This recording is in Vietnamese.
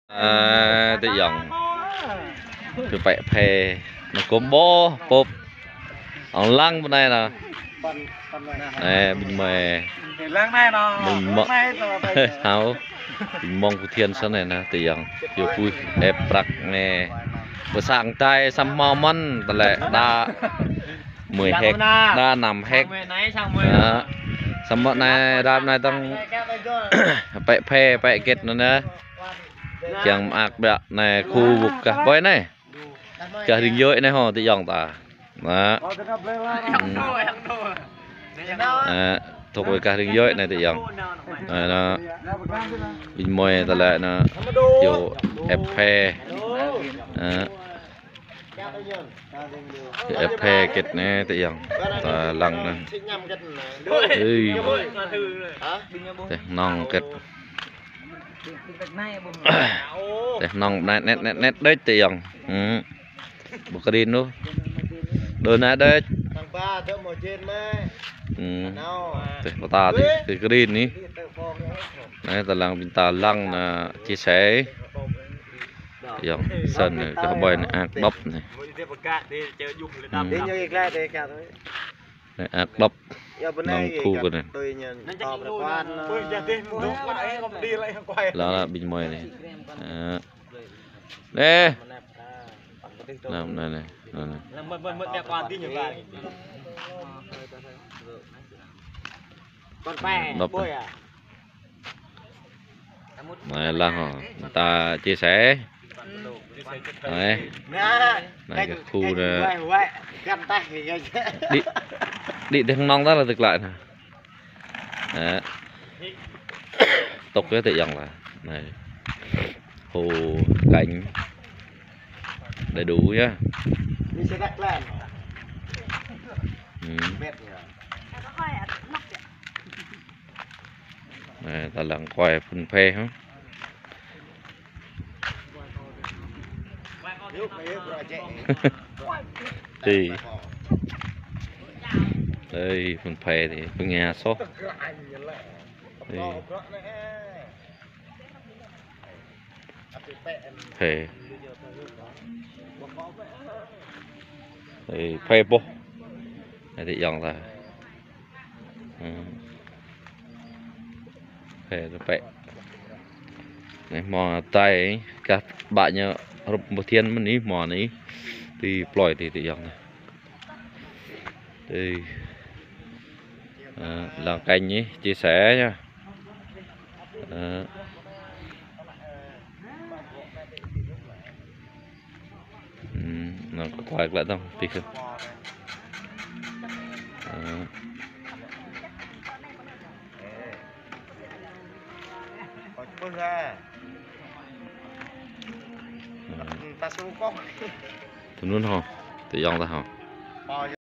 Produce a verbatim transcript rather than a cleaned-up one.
à, tự dòng chụp bẹ phê nó có bó bốp ông lăng bên này nè nè bình mè bình mong háo bình mong của thiên sơn này nè tự dòng chiều vui đẹp bạc nè bữa sáng tay xăm mò mân tờ lệ đa mười hecta đa nằm hecta xăm bọn này đam này tăng bẹ phê bẹ kết nữa nè chẳng ạc bẹ này khu vực cả bói này cả hình dưới này họ tự dòng ta đó à, thuộc về cả hình dưới này tự dòng này nó bình mồi ta lại nó kiểu ép phe ép phe kết này tự dòng ta lăng này ơi non kết để nòng nét nét nét nét đấy tự dòng bọc cái đinh luôn đôi nét đấy để bà ta thì cái cái đinh ní đấy ta lăng bình ta lăng là chia sẻ dòng sân này cái bòi này ác bắp này ác bắp nòng khu cái này đó là bình mồi này đây làm này này đập này là họ người ta chia sẻ đấy này cái khu này đi đi thằng non đó là thực lại nè tục cái tự dòng là này hồ cảnh đầy đủ nhá ừ. Này ta lặng quay phun phê hả thì đây phun phê thì phun nhà số phê thì phê bố này thì dòng là ừ. Phê nó phê này mò tay các bạn nhớ rụp một thiên mình ý mò này thì ploi thì thì dòng này thì à, làm canh nhé chia sẻ nha à. Ừ, nó có quay lại không tí không à. Ta luôn hả tự dòng ta hả